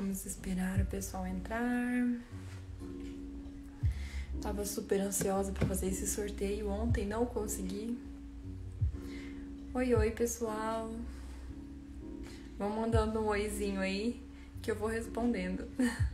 Vamos esperar o pessoal entrar. Tava super ansiosa pra fazer esse sorteio ontem, não consegui. Oi, pessoal. Vão mandando um oizinho aí que eu vou respondendo.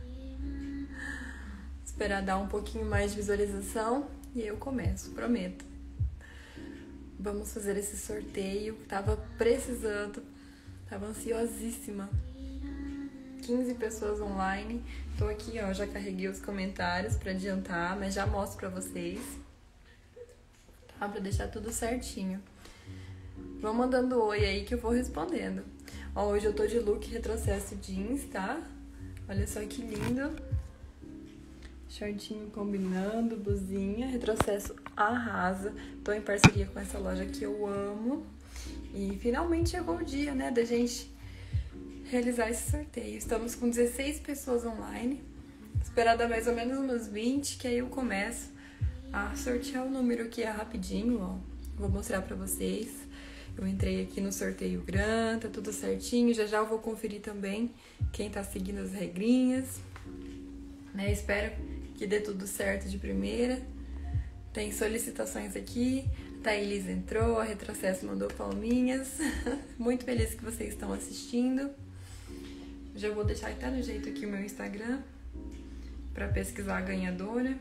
Esperar dar um pouquinho mais de visualização e eu começo, prometo. Vamos fazer esse sorteio. Tava precisando, tava ansiosíssima. 15 pessoas online. Tô aqui, ó, já carreguei os comentários pra adiantar, mas já mostro pra vocês. Tá? Pra deixar tudo certinho. Vão mandando oi aí que eu vou respondendo. Ó, hoje eu tô de look retrocesso jeans, tá? Olha só que lindo. Shortinho combinando, blusinha, retrocesso arrasa. Tô em parceria com essa loja que eu amo. E finalmente chegou o dia, né, da gente realizar esse sorteio. Estamos com 16 pessoas online. Esperar dar mais ou menos umas 20, que aí eu começo a sortear o número que é rapidinho, ó. Vou mostrar pra vocês. Eu entrei aqui no sorteio Gran, tá tudo certinho. Já eu vou conferir também quem tá seguindo as regrinhas, né? Espero que dê tudo certo de primeira. Tem solicitações aqui. A Thaílis entrou, a Retrocesso mandou palminhas. Muito feliz que vocês estão assistindo. Já vou deixar até no jeito aqui o meu Instagram para pesquisar a ganhadora.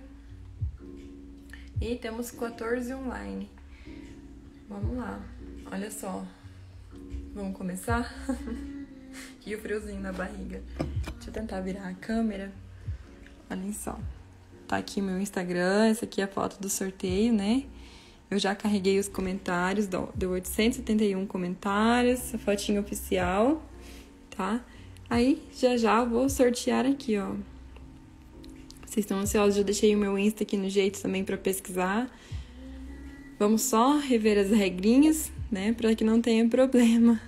E temos 14 online. Vamos lá. Olha só. Vamos começar? E o friozinho na barriga. Deixa eu tentar virar a câmera. Olhem só. Tá aqui meu Instagram. Essa aqui é a foto do sorteio, né? Eu já carreguei os comentários. Deu 871 comentários. A fotinha oficial. Tá? Aí, já eu vou sortear aqui, ó. Vocês estão ansiosos? Já deixei o meu Insta aqui no jeito também pra pesquisar. Vamos só rever as regrinhas, né? Pra que não tenha problema.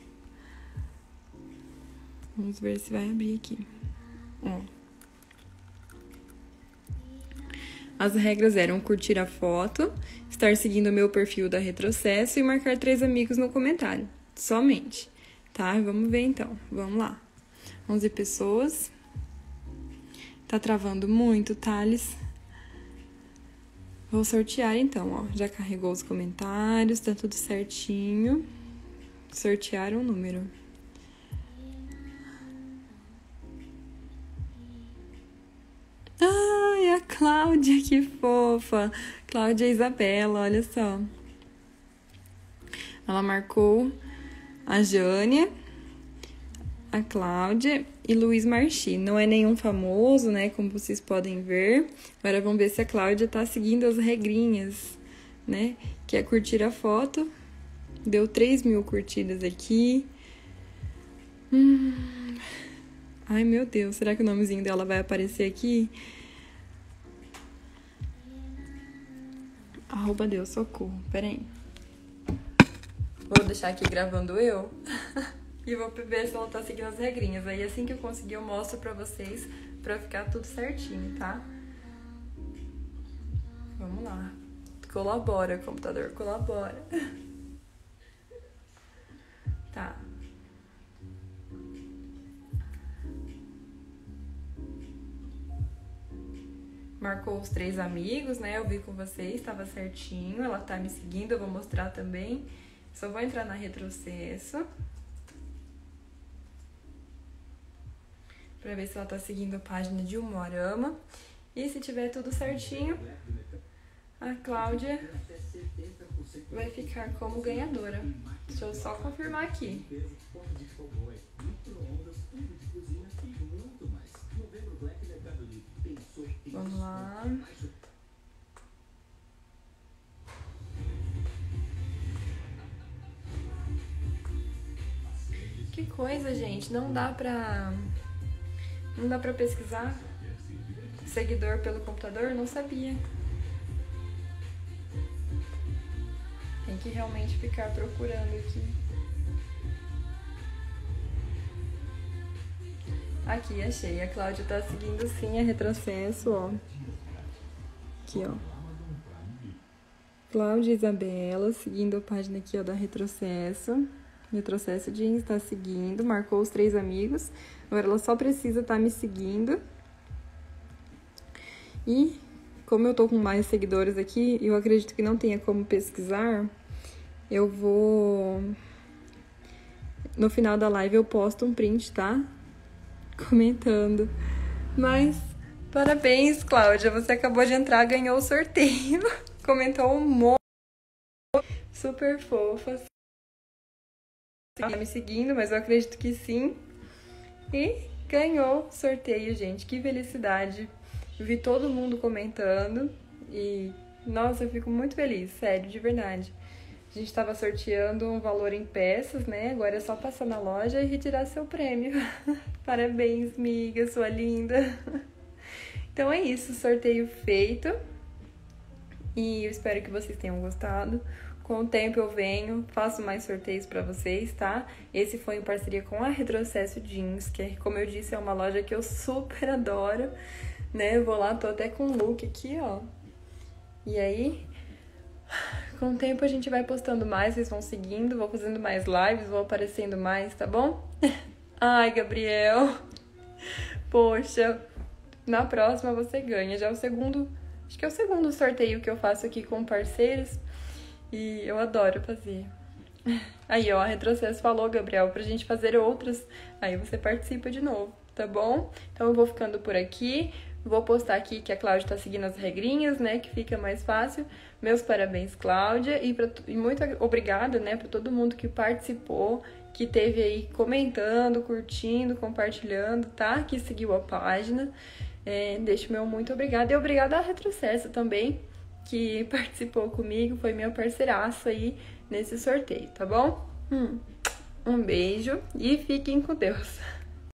Vamos ver se vai abrir aqui. Ó. As regras eram curtir a foto, estar seguindo o meu perfil da Retrocesso e marcar 3 amigos no comentário. Somente. Tá? Vamos ver então. Vamos lá. 11 pessoas. Tá travando muito, Thales. Vou sortear então, ó. Já carregou os comentários, tá tudo certinho. Sortear um número. Ai, a Cláudia, que fofa. Cláudia Isabela, olha só. Ela marcou a Jânia, a Cláudia e Luiz Marchi. Não é nenhum famoso, né? Como vocês podem ver. Agora vamos ver se a Cláudia tá seguindo as regrinhas, né? Que é curtir a foto. Deu 3.000 curtidas aqui. Ai, meu Deus. Será que o nomezinho dela vai aparecer aqui? @Deus, socorro. Pera aí. Vou deixar aqui gravando eu. E vou ver se ela tá seguindo as regrinhas. Aí assim que eu conseguir eu mostro pra vocês, pra ficar tudo certinho, tá? Vamos lá. Colabora, computador, colabora. Tá. Marcou os 3 amigos, né? Eu vi com vocês, tava certinho. Ela tá me seguindo, eu vou mostrar também. Só vou entrar na Retrocesso pra ver se ela tá seguindo a página de Umuarama. E se tiver tudo certinho, a Cláudia vai ficar como ganhadora. Deixa eu só confirmar aqui. Vamos lá. Que coisa, gente. Não dá pra pesquisar seguidor pelo computador? Não sabia. Tem que realmente ficar procurando aqui. Aqui, achei. A Cláudia tá seguindo sim a Retrocesso, ó. Aqui, ó. Cláudia Isabela, seguindo a página aqui, ó, da Retrocesso. Retrocesso Jeans tá seguindo, marcou os 3 amigos. Agora ela só precisa estar me seguindo. E como eu tô com mais seguidores aqui, eu acredito que não tenha como pesquisar, eu vou... No final da live eu posto um print, tá? Comentando. Mas, parabéns, Cláudia. Você acabou de entrar, ganhou o sorteio. Comentou um monte. Super fofa. Tá me seguindo, mas eu acredito que sim. E ganhou o sorteio, gente. Que felicidade. Eu vi todo mundo comentando. E, nossa, eu fico muito feliz. Sério, de verdade. A gente estava sorteando um valor em peças, né? Agora é só passar na loja e retirar seu prêmio. Parabéns, amiga, sua linda. Então é isso, sorteio feito. E eu espero que vocês tenham gostado. Com o tempo eu venho, faço mais sorteios pra vocês, tá? Esse foi em parceria com a Retrocesso Jeans, que, como eu disse, é uma loja que eu super adoro, né? Eu vou lá, tô até com um look aqui, ó. E aí, com o tempo a gente vai postando mais, vocês vão seguindo, vou fazendo mais lives, vou aparecendo mais, tá bom? Ai, Gabriel! Poxa, na próxima você ganha. Já é o segundo, acho que é o segundo sorteio que eu faço aqui com parceiros. E eu adoro fazer. Aí, ó, a Retrocesso falou, Gabriel, pra gente fazer outras. Aí você participa de novo, tá bom? Então eu vou ficando por aqui. Vou postar aqui que a Cláudia tá seguindo as regrinhas, né? Que fica mais fácil. Meus parabéns, Cláudia. E muito obrigada, né, pra todo mundo que participou, que teve aí comentando, curtindo, compartilhando, tá? Que seguiu a página. Deixo o meu muito obrigada. E obrigada à Retrocesso também, que participou comigo, foi meu parceiraço aí nesse sorteio, tá bom? Um beijo e fiquem com Deus!